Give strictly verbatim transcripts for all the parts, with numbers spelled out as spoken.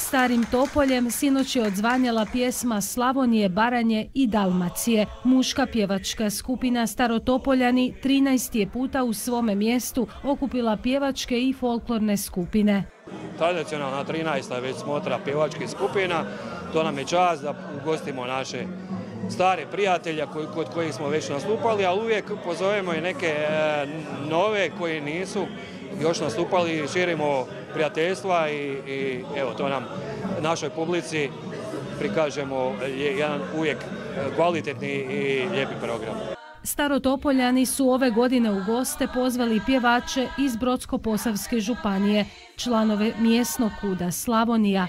Starim Topoljem sinoć je odzvanjala pjesma Slavonije, Baranje i Dalmacije. Muška pjevačka skupina Starotopoljani trinaesti je puta u svome mjestu okupila pjevačke i folklorne skupine. Tradicionalna trinaesta već smotra pjevačkih skupina. To nam je čast da ugostimo naše stare prijatelja kod kojih smo već nastupali, ali uvijek pozovemo i neke nove koji nisu još nastupali, širimo prijateljstva i, i evo to nam našoj publici prikažemo jedan uvijek kvalitetni i lijepi program. Starotopoljani su ove godine u goste pozvali pjevače iz Brodsko-posavske županije, članove mjesnog kuda Slavonija.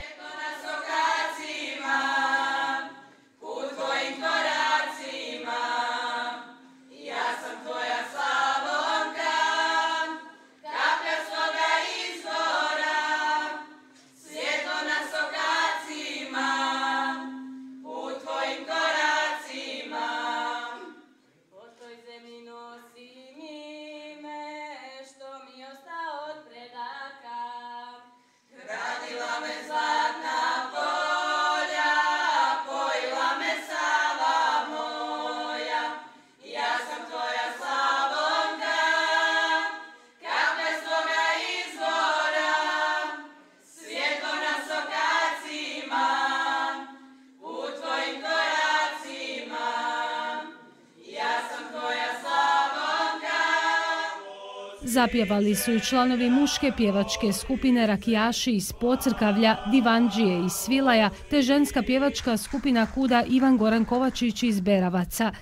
Zapjevali su i članovi muške pjevačke skupine Rakijaši iz Pocrkavlja, Divanđije iz Svilaja, te ženska pjevačka skupina kuda Ivan Goran Kovačić iz Beravaca.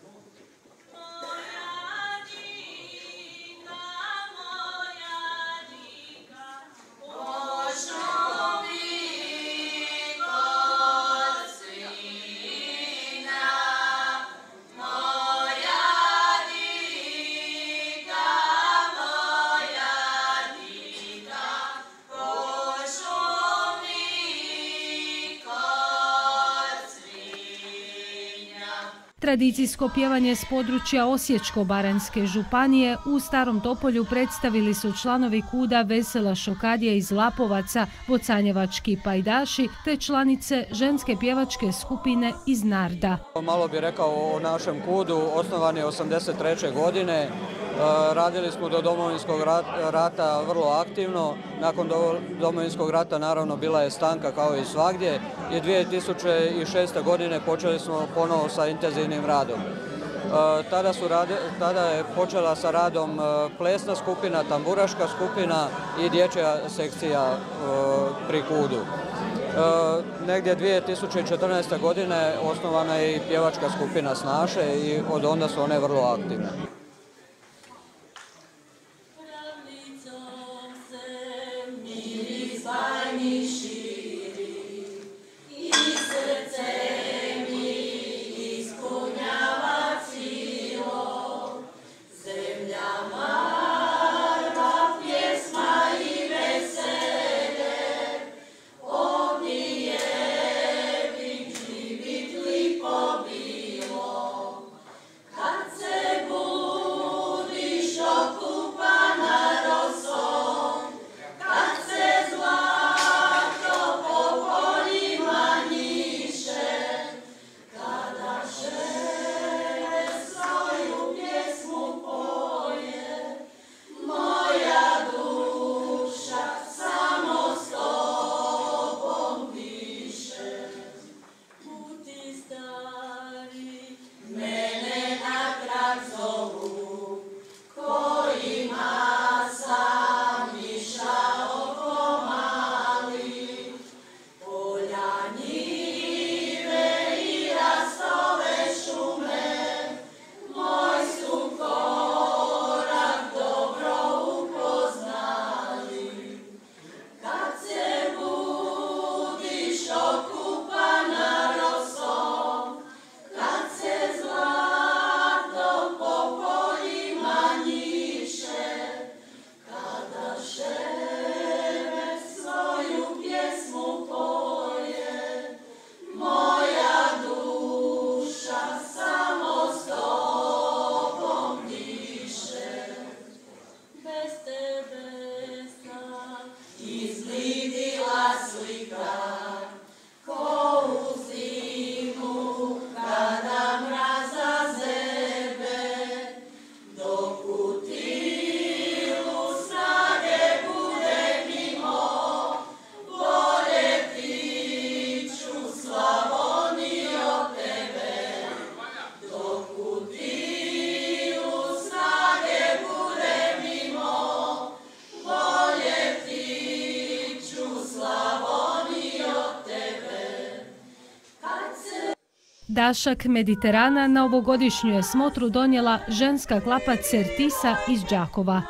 Tradicijsko pjevanje s područja Osječko-baranjske županije u Starom Topolju predstavili su članovi kuda Vesela Šokadija iz Lapovaca, Bocanjevački pajdaši te članice ženske pjevačke skupine iz Narda. Malo bih rekao o našem kudu, osnovan je osamdeset treće godine. Radili smo do Domovinskog rata vrlo aktivno. Nakon Domovinskog rata naravno bila je stanka kao i svagdje i dvije tisuće šeste. godine počeli smo ponovo sa intenzivnim radom. Tada, su rade, tada je počela sa radom plesna skupina, tamburaška skupina i dječja sekcija pri kudu. Negdje dvije tisuće četrnaeste. godine osnovana je i pjevačka skupina Snaše i od onda su one vrlo aktivne. Kad se Dašak Mediterana na ovogodišnju je smotru donijela ženska klapa Certisa iz Đakova.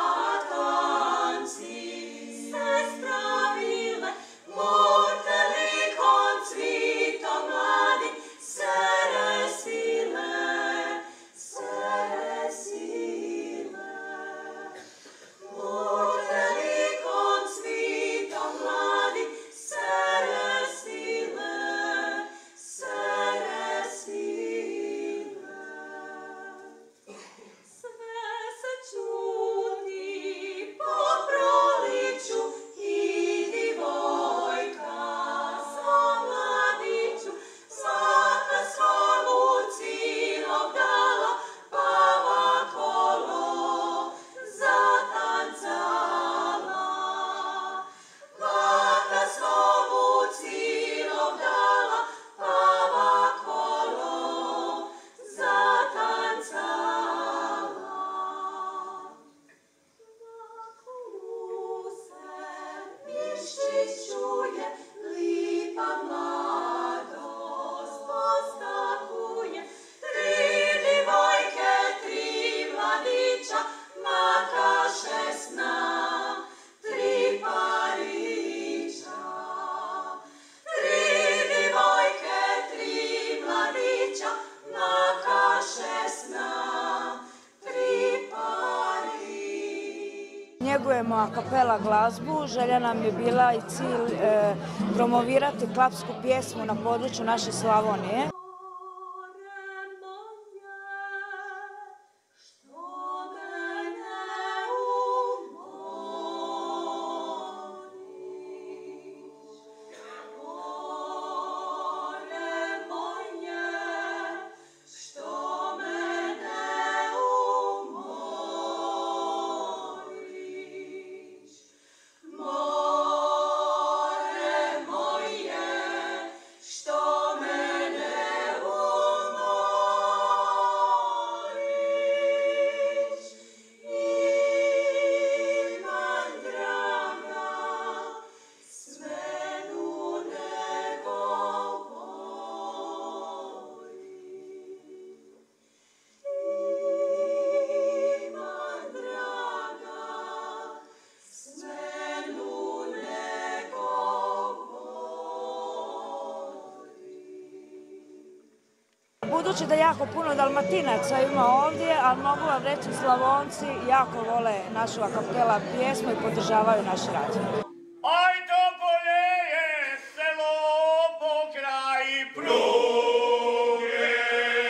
Njegujemo a kapela glazbu, želja nam je bila i cilj e, promovirati klapsku pjesmu na području naše Slavonije. Budući da jako puno Dalmatinaca ima ovdje, ali mogu vam reći Slavonci jako vole našu a kapela pjesmu i podržavaju naš rad. Aj Topolje je selo pokraj pruge,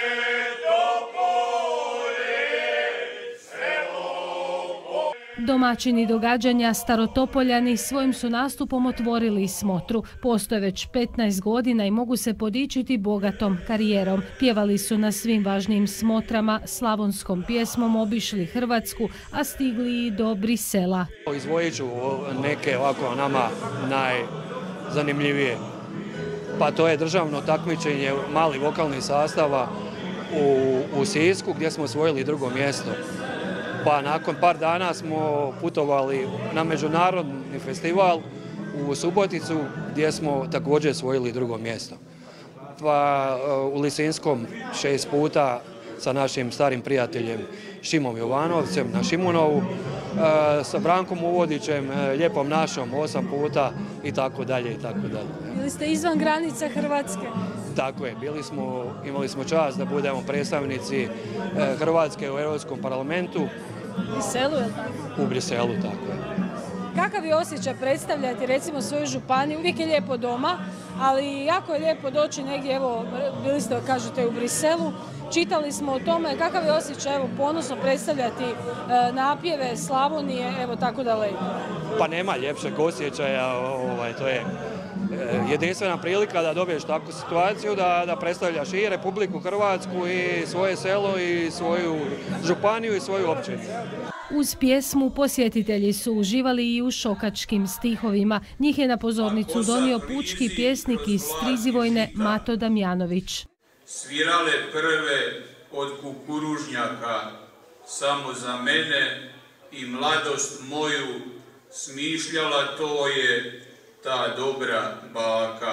Topolje selo pokraj. Domaćini događanja Starotopoljani svojim su nastupom otvorili smotru. Postoje već petnaest godina i mogu se podičiti bogatom karijerom. Pjevali su na svim važnijim smotrama, slavonskom pjesmom obišli Hrvatsku, a stigli i do Brisela. Izdvojit ću neke ovako nama najzanimljivije. Pa to je državno takmičenje malih vokalnih sastava u, u Sisku gdje smo osvojili drugo mjesto. Pa nakon par dana smo putovali na međunarodni festival u Suboticu gdje smo također osvojili drugo mjesto. Pa u Lisinskom šest puta sa našim starim prijateljem Šimom Jovanovcem na Šimunovu, sa Brankom Uvodićem, Lijepom našom osam puta i tako dalje i tako dalje. Bili ste izvan granica Hrvatske? Tako je, bili smo, imali smo čast da budemo predstavnici Hrvatske u Europskom parlamentu. U Briselu, je li tako? U Briselu, tako je. Kakav je osjećaj predstavljati recimo svoju županiju? Uvijek je lijepo doma, ali jako je lijepo doći negdje, evo, bili ste, kažete, u Briselu. Čitali smo o tome, kakav je osjećaj, evo, ponosno predstavljati e, napjeve Slavonije, evo, tako daleko? Pa nema ljepšeg osjećaja, ovaj, to je jedinstvena prilika da dobiješ takvu situaciju, da, da predstavljaš i Republiku Hrvatsku i svoje selo i svoju županiju i svoju općinu. Uz pjesmu posjetitelji su uživali i u šokačkim stihovima. Njih je na pozornicu donio pučki pjesnik iz Strizivojne Mato Damjanović. Svirale prve od kukuružnjaka, samo za mene i mladost moju, smišljala to je ta dobra baka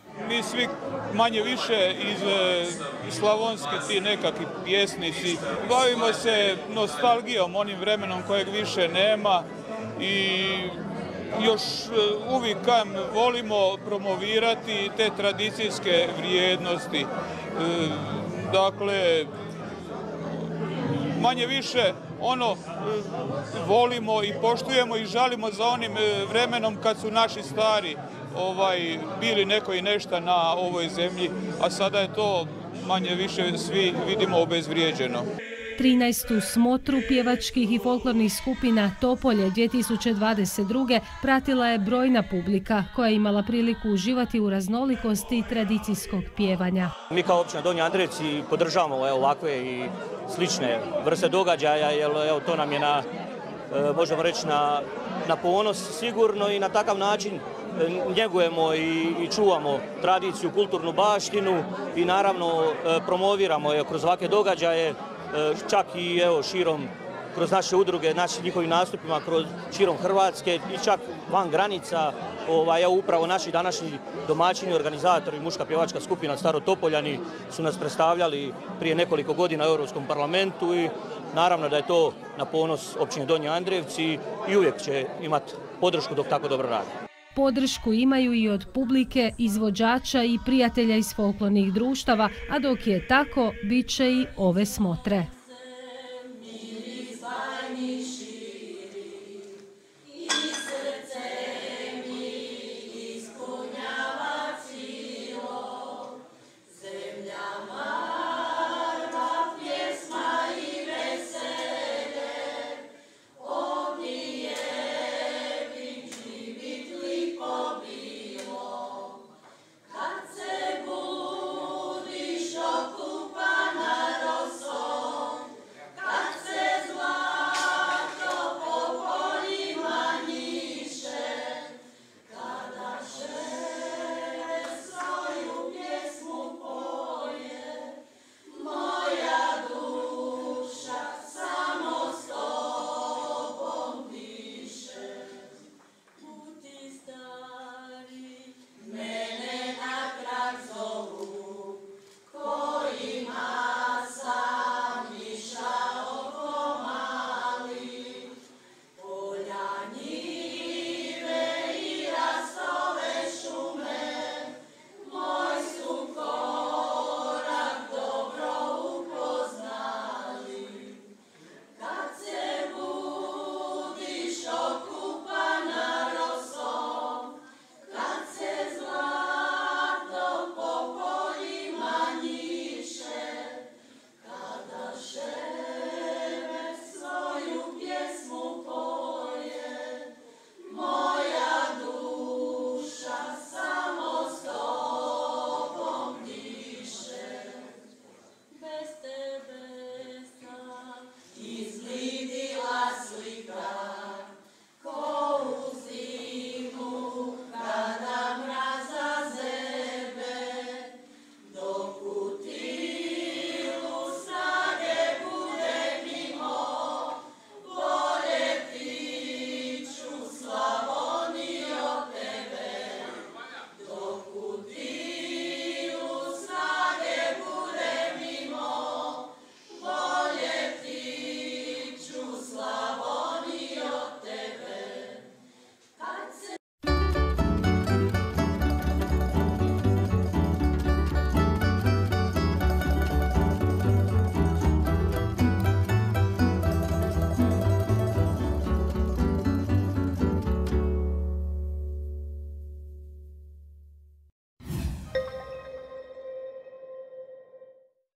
Mi svi manje više iz slavonske ti nekakvi pjesnici bavimo se nostalgijom, onim vremenom kojeg više nema i još uvijek volimo promovirati te tradicijske vrijednosti. Dakle, manje više ono volimo i poštujemo i žalimo za onim vremenom kad su naši stari ovaj, bili neko i nešto na ovoj zemlji, a sada je to manje više svi vidimo obezvrijeđeno. trinaestu smotru pjevačkih i folklornih skupina Topolje dvije tisuće dvadeset druge pratila je brojna publika koja je imala priliku uživati u raznolikosti tradicijskog pjevanja. Mi kao općina Donji Andrijevci podržavamo evo, ovakve i slične vrste događaja, jer evo, to nam je na, možemo reći, na, na ponos sigurno i na takav način njegujemo i, i čuvamo tradiciju, kulturnu baštinu i naravno promoviramo je kroz ovakve događaje, čak i evo, širom kroz naše udruge, našim njihovim nastupima kroz širom Hrvatske i čak van granica. Ovaj, evo, upravo naši današnji domaćini, organizatori, muška pjevačka skupina Staro Topoljani su nas predstavljali prije nekoliko godina u Europskom parlamentu i naravno da je to na ponos općine Donji Andrijevci i uvijek će imati podršku dok tako dobro radi. Podršku imaju i od publike, izvođača i prijatelja iz folklornih društava, a dok je tako, bit će i ove smotre.